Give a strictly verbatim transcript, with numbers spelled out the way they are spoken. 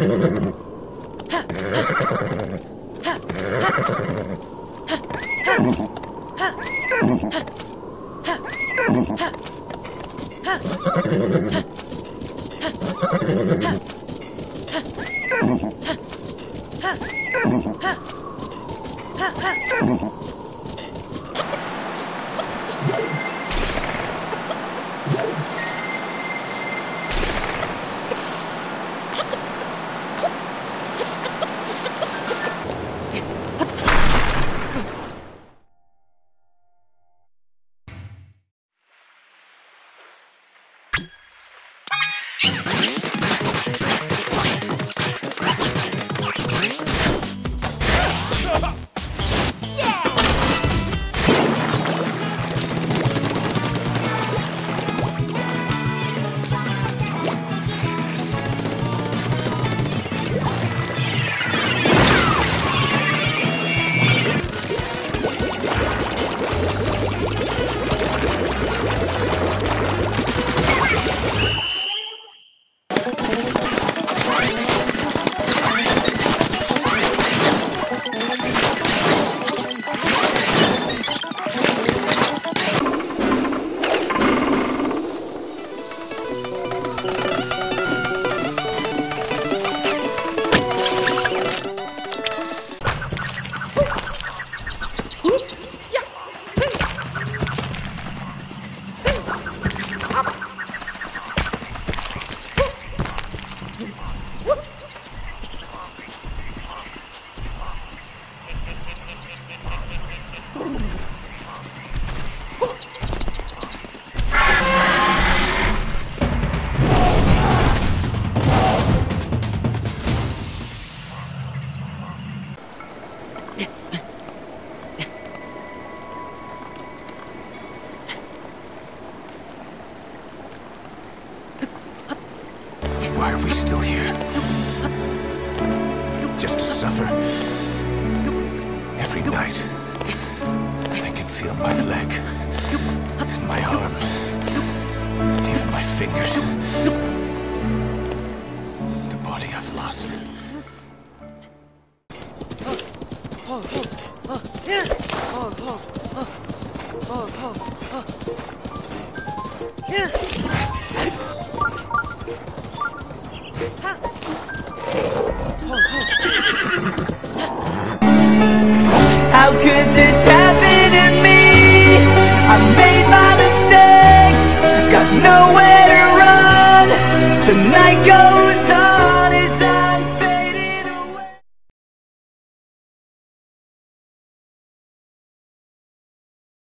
Why are we still here? Just to suffer? Every night, I can feel my leg, and my arm, even my fingers. The body I've lost. How could this happen to me? I made my mistakes, got nowhere to run. The night goes